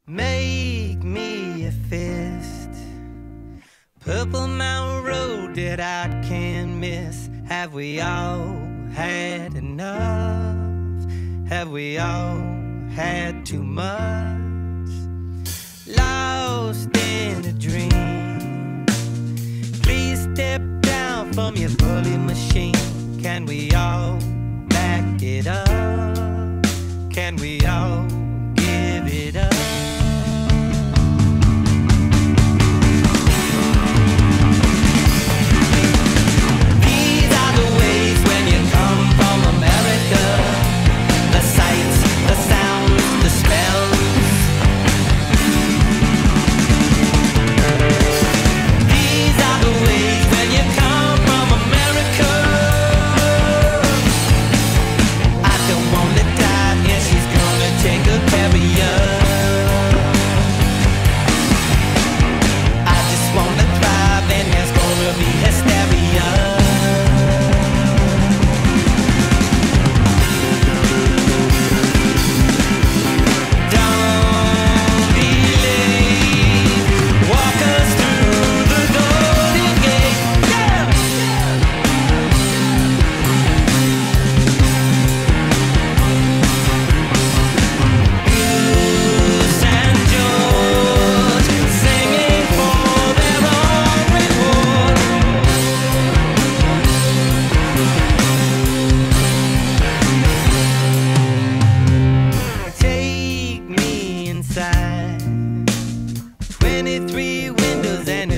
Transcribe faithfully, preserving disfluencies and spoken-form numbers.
Make me a fist. Purple Mountain Road that I can't miss. Have we all had enough? Have we all had too much? Lost in a dream. Please step down from your bully machine. Can we all back it up? Can we all give it up? twenty-three windows and